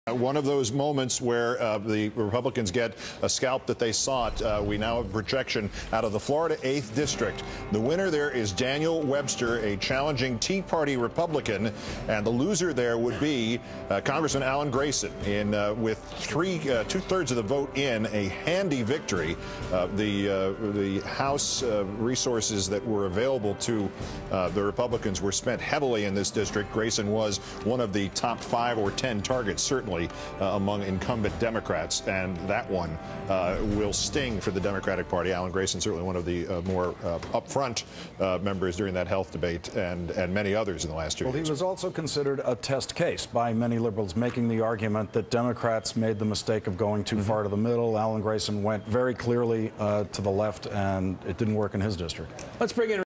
One of those moments where the Republicans get a scalp that they sought. We now have projection out of the Florida 8th District. The winner there is Daniel Webster, a challenging Tea Party Republican, and the loser there would be Congressman Alan Grayson. With two-thirds of the vote in, a handy victory. The House resources that were available to the Republicans were spent heavily in this district. Grayson was one of the top 5 or 10 targets, certainly among incumbent Democrats, and that one will sting for the Democratic Party. Alan Grayson, certainly one of the more upfront members during that health debate, and many others in the last 2 years. Well, he was also considered a test case by many liberals, making the argument that Democrats made the mistake of going too far to the middle. Alan Grayson went very clearly to the left, and it didn't work in his district. Let's bring in